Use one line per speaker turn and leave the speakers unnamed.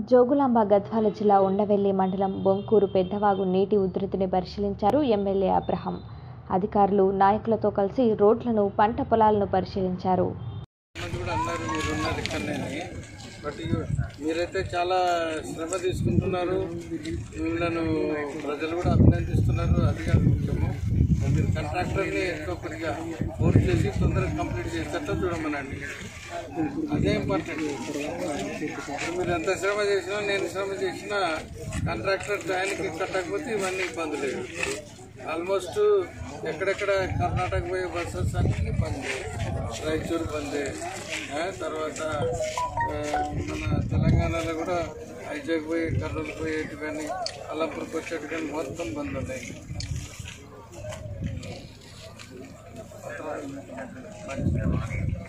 జోగులాంబ గద్వాల జిల్లా ఉండవెల్లి మండలం బొంకూరు పెద్దవాగు నీటి ఉధృతిని పరిశీలించారు ఎమ్మెల్యే అబ్రహం. అధికారులు నాయకులతో కలిసి రోడ్లను, పంట పొలాలను పరిశీలించారు.
మీరైతే చాలా శ్రమ తీసుకుంటున్నారు, మిమ్మల్ని ప్రజలు కూడా అభినందిస్తున్నారు. అది కాదు ముఖ్యము, మీరు కాంట్రాక్టర్ని ఎక్కువ కొద్దిగా ఫోర్స్ చేసి తొందరగా కంప్లీట్ చేసేటట్టు చూడమనండి. అదే ఇంపార్టెంట్. మీరు ఎంత శ్రమ చేసినా, నేను శ్రమ చేసినా కాంట్రాక్టర్ టైంకి కట్టకపోతే ఇవన్నీ ఇబ్బందులు. ఆల్మోస్ట్ ఎక్కడెక్కడ కర్ణాటక పోయే బస్సెస్ అన్నీ బందే, రాయచూరు బందే, తర్వాత మన తెలంగాణలో కూడా వైజాగ్ పోయి కర్నూలు పోయేటి కానీ అల్లంపూర్కి వచ్చేటి కానీ మొత్తం బంద్ ఉన్నాయి.